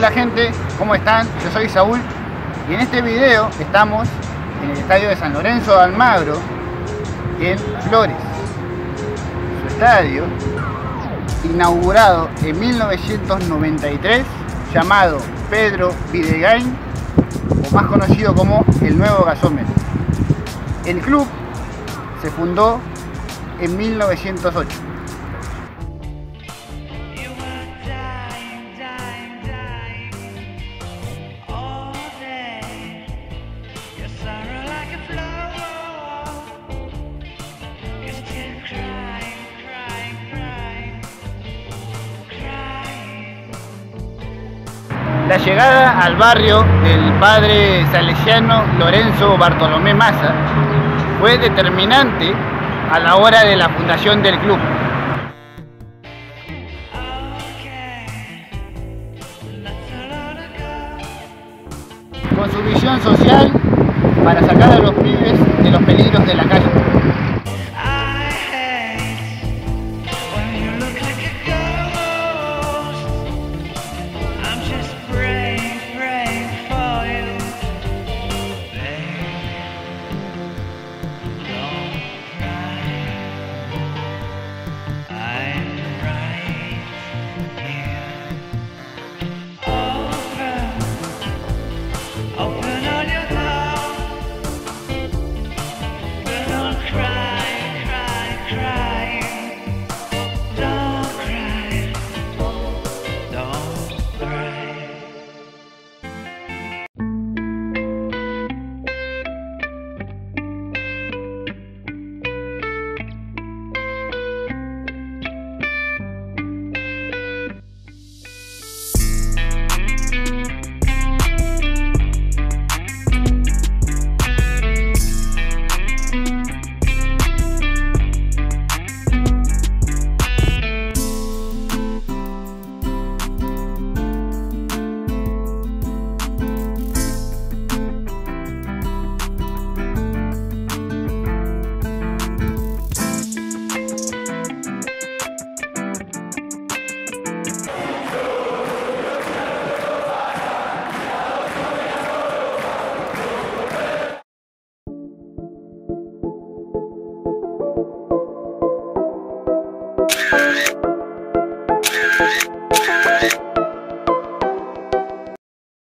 Hola gente, ¿cómo están? Yo soy Saúl y en este video estamos en el estadio de San Lorenzo de Almagro en Flores. Su estadio, inaugurado en 1993, llamado Pedro Bidegain, o más conocido como el Nuevo Gasómetro. El club se fundó en 1908. La llegada al barrio del padre salesiano Lorenzo Bartolomé Massa fue determinante a la hora de la fundación del club. Con su visión social para sacar a los pibes de los peligros de la calle.